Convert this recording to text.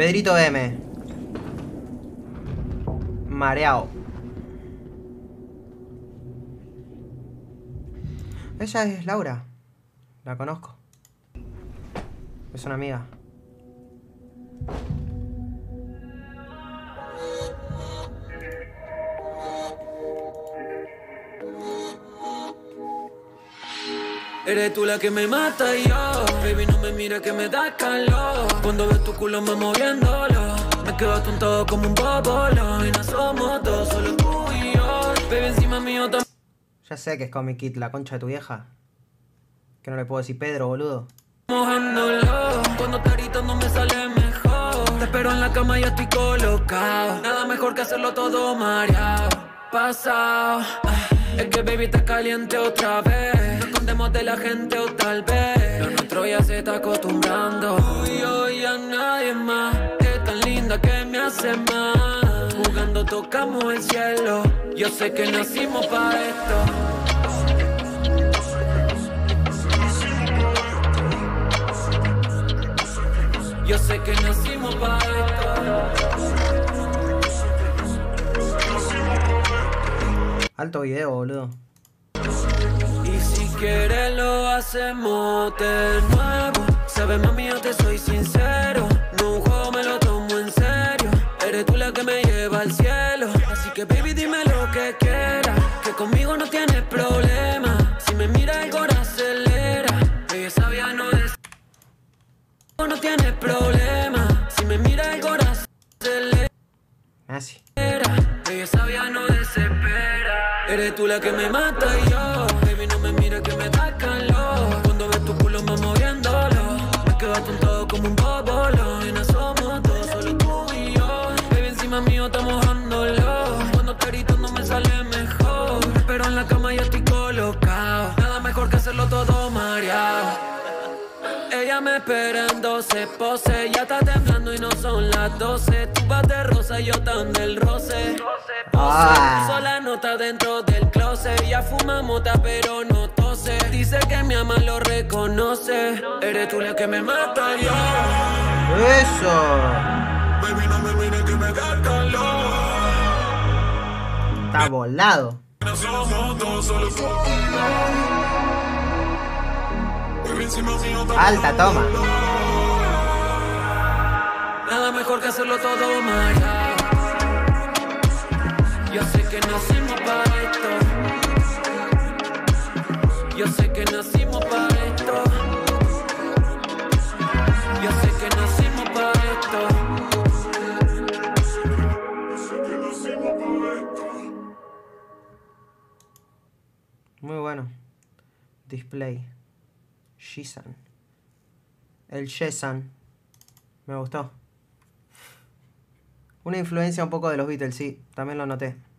Pedrito M. Mareado. Ella es Laura. La conozco. Es una amiga. Eres tú la que me mata y yo, baby, no me mires que me da calor. Cuando ves tu culo me moviéndolo, me quedo tonto como un bobolo. Y no somos dos, solo tú y yo, baby, encima mío también. Ya sé que es Comic Kid, la concha de tu vieja. Que no le puedo decir Pedro, boludo. Mojándolo, cuando te gritando me sale mejor. Te espero en la cama y ya estoy colocado. Nada mejor que hacerlo todo mareado. Pasado, es que baby está caliente otra vez. Nos escondemos de la gente o tal vez lo nuestro ya se está acostumbrando. Y hoy a nadie más. Es tan linda que me hace mal. Jugando tocamos el cielo. Yo sé que nacimos para esto. Yo sé que nacimos para esto. Alto video, boludo. Y si quieres lo hacemos de nuevo. Sabes, mami, yo te soy sincero. No un juego, me lo tomo en serio. Eres tú la que me lleva al cielo. Así que baby, dime lo que quieras. Que conmigo no tienes problema. Si me mira el corazón acelera. Ella sabía no es. No tienes problema. Si me mira el corazón acelera. Así. Ella sabía no desespera. Eres tú la que me mata y yo, baby, no me mires que me da calor. Cuando ves tu culo me moviéndolo, me quedo tonto como un bobolo. Y no somos dos, solo tú y yo, baby, encima mío está mojándolo. Cuando te grito no me sale mejor. Pero en la cama ya estoy colocado. Nada mejor que hacerlo todo mareado. Ella me espera en 12 poses. Ya está temblando y no son las 12. Tú vas de rosa y yo tan del roce. Puso la nota dentro del closet. Ya fuma mota pero no tose. Dice que mi ama lo reconoce. Eres tú la que me mata yo. ¡Eso! Baby, no me mires que me da calor. Está volado. No somos dos, solo tú. Alta toma. Nada mejor que hacerlo todo mareado. Yo sé que nacimos para esto. Yo sé que nacimos para esto. Yo sé que nacimos para esto. Muy bueno. Display. Shisan. El Shesan. Me gustó. Una influencia un poco de los Beatles, sí. También lo noté.